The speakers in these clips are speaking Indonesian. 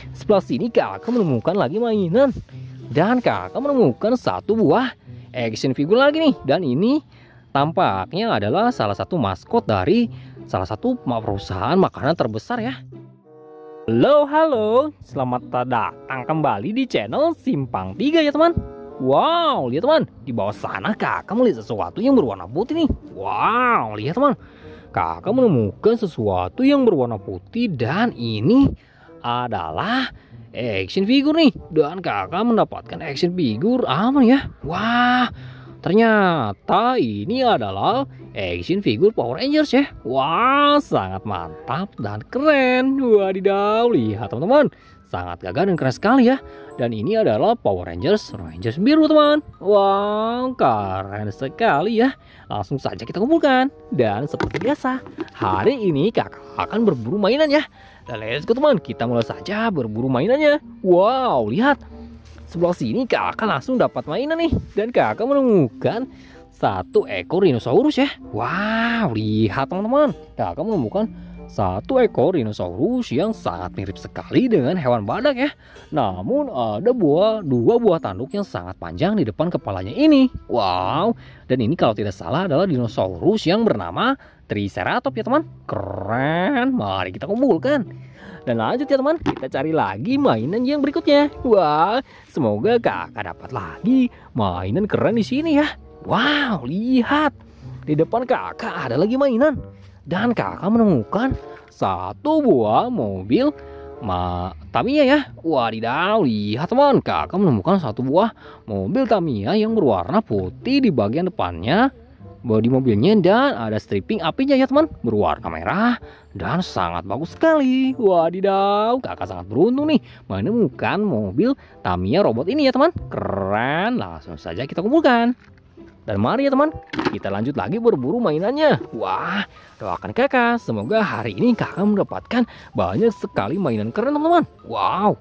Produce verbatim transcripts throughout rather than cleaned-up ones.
Sebelah sini kakak menemukan lagi mainan. Dan kakak menemukan satu buah action figure lagi nih. Dan ini tampaknya adalah salah satu maskot dari salah satu perusahaan makanan terbesar ya. Halo, halo. Selamat datang kembali di channel Simpang Tiga ya teman. Wow, lihat teman. Di bawah sana kakak melihat sesuatu yang berwarna putih nih. Wow, lihat teman. Kakak menemukan sesuatu yang berwarna putih dan ini adalah action figure nih. Dan kakak mendapatkan action figure apa ya? Wah, ternyata ini adalah action figure Power Rangers ya. Wah, sangat mantap dan keren. Wadidaw, lihat teman-teman. Sangat gagah dan keren sekali ya. Dan ini adalah Power Rangers, Rangers biru teman. Wow, keren sekali ya. Langsung saja kita kumpulkan. Dan seperti biasa, hari ini kakak akan berburu mainan ya. Dan let's go teman, kita mulai saja berburu mainannya. Wow, lihat. Sebelah sini kakak langsung dapat mainan nih. Dan kakak menemukan satu ekor dinosaurus ya. Wow, lihat teman-teman. Kakak menemukan satu ekor dinosaurus yang sangat mirip sekali dengan hewan badak ya. Namun ada buah, dua buah tanduk yang sangat panjang di depan kepalanya ini. Wow, dan ini kalau tidak salah adalah dinosaurus yang bernama Triceratops ya teman. Keren, mari kita kumpulkan. Dan lanjut ya teman, kita cari lagi mainan yang berikutnya. Wah, semoga kakak dapat lagi mainan keren di sini ya. Wow, lihat. Di depan kakak ada lagi mainan. Dan kakak menemukan satu buah mobil ma Tamiya ya. Wadidaw, lihat teman. Kakak menemukan satu buah mobil Tamiya yang berwarna putih di bagian depannya. Bodi mobilnya dan ada stripping apinya ya teman. Berwarna merah dan sangat bagus sekali. Wadidaw, kakak sangat beruntung nih menemukan mobil Tamiya robot ini ya teman. Keren, langsung saja kita kumpulkan. Dan mari ya teman, kita lanjut lagi berburu mainannya. Wah, doakan kakak, semoga hari ini kakak mendapatkan banyak sekali mainan keren teman-teman. Wow,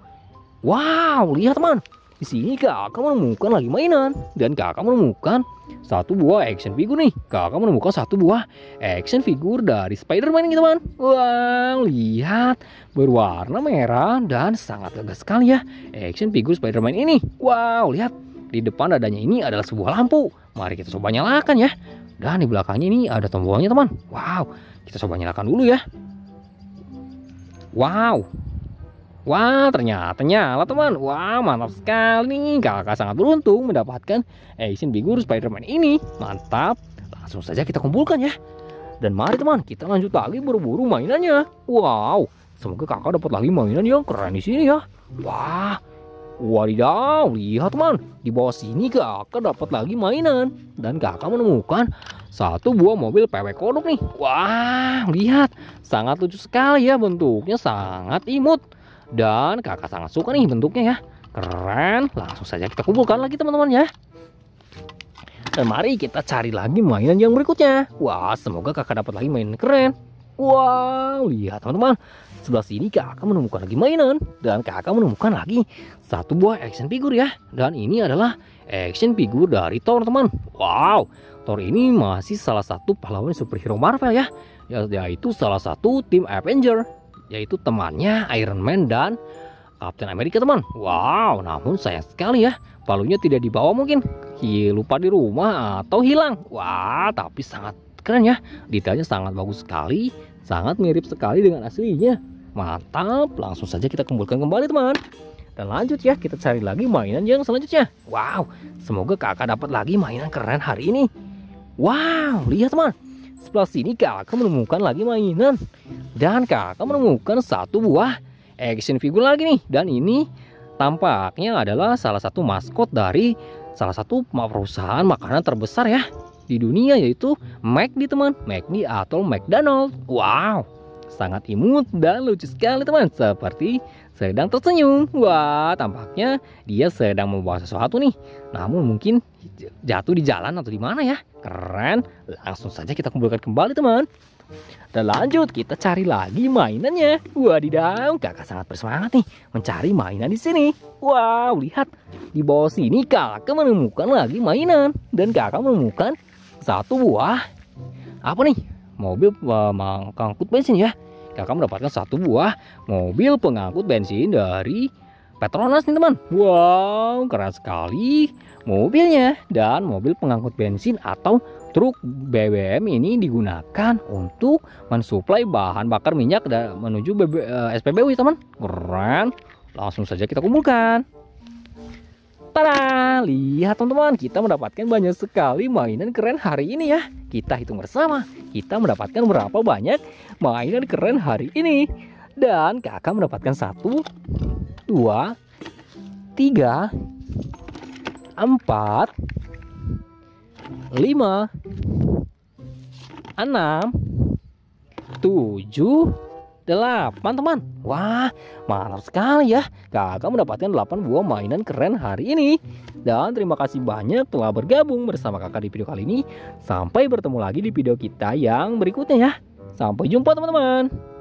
wow, lihat teman. Di sini kakak menemukan lagi mainan. Dan kakak menemukan satu buah action figure nih. Kakak menemukan satu buah action figure dari Spider-Man nih teman. Wow, lihat. Berwarna merah dan sangat gagah sekali ya action figure Spider-Man ini. Wow, lihat. Di depan dadanya ini adalah sebuah lampu. Mari kita coba nyalakan ya. Dan di belakangnya ini ada tombolnya teman. Wow, kita coba nyalakan dulu ya. Wow. Wah, ternyata nyala teman. Wah, mantap sekali nih. Kakak sangat beruntung mendapatkan action figure Spider-Man ini. Mantap. Langsung saja kita kumpulkan ya. Dan mari teman, kita lanjut lagi berburu mainannya. Wow, semoga kakak dapat lagi mainan yang keren di sini ya. Wah. Wadidaw, lihat teman. Di bawah sini kakak dapat lagi mainan. Dan kakak menemukan satu buah mobil P W kodok nih. Wah, lihat. Sangat lucu sekali ya, bentuknya sangat imut. Dan kakak sangat suka nih bentuknya ya. Keren, langsung saja kita kumpulkan lagi teman-teman ya. Dan mari kita cari lagi mainan yang berikutnya. Wah, semoga kakak dapat lagi mainan keren. Wow, lihat teman-teman. Sebelah sini kakak menemukan lagi mainan. Dan kakak menemukan lagi satu buah action figure ya. Dan ini adalah action figure dari Thor teman. Wow, Thor ini masih salah satu pahlawan superhero Marvel ya. Yaitu salah satu tim Avenger. Yaitu temannya Iron Man dan Captain America teman. Wow, namun sayang sekali ya, palunya tidak dibawa mungkin. Lupa di rumah atau hilang. Wah, tapi sangat keren ya. Detailnya sangat bagus sekali. Sangat mirip sekali dengan aslinya. Mantap, langsung saja kita kumpulkan kembali teman. Dan lanjut ya, kita cari lagi mainan yang selanjutnya. Wow, semoga kakak dapat lagi mainan keren hari ini. Wow, lihat teman. Sebelah sini kakak menemukan lagi mainan. Dan kakak menemukan satu buah action figure lagi nih. Dan ini tampaknya adalah salah satu maskot dari salah satu perusahaan makanan terbesar ya di dunia, yaitu McD teman. McD atau McDonald. Wow, sangat imut dan lucu sekali teman. Seperti sedang tersenyum. Wah, tampaknya dia sedang membawa sesuatu nih. Namun mungkin jatuh di jalan atau di mana ya. Keren. Langsung saja kita kumpulkan kembali teman. Dan lanjut kita cari lagi mainannya. Wadidaw, kakak sangat bersemangat nih mencari mainan di sini. Wow, lihat. Di bawah sini kakak menemukan lagi mainan. Dan kakak menemukan satu buah apa nih? Mobil uh, mengangkut bensin ya. kakak mendapatkan satu buah mobil pengangkut bensin dari Petronas nih teman. Wow, keren sekali mobilnya. Dan mobil pengangkut bensin atau truk B B M ini digunakan untuk mensuplai bahan bakar minyak menuju B B, uh, S P B U teman. Keren. Langsung saja kita kumpulkan. Tada, lihat teman-teman, kita mendapatkan banyak sekali mainan keren hari ini ya. Kita hitung bersama, kita mendapatkan berapa banyak mainan keren hari ini. Dan kakak mendapatkan satu, dua, tiga, empat, lima, enam, tujuh, delapan teman. Wah, mantap sekali ya. Kakak mendapatkan delapan buah mainan keren hari ini. Dan terima kasih banyak telah bergabung bersama kakak di video kali ini. Sampai bertemu lagi di video kita yang berikutnya ya. Sampai jumpa teman-teman.